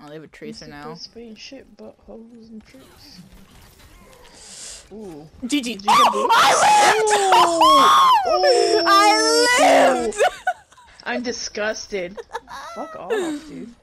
they have a Tracer now. Spain shit, buttholes and tricks. Ooh. GG. Oh, I lived! I lived! I'm disgusted. Fuck off, dude.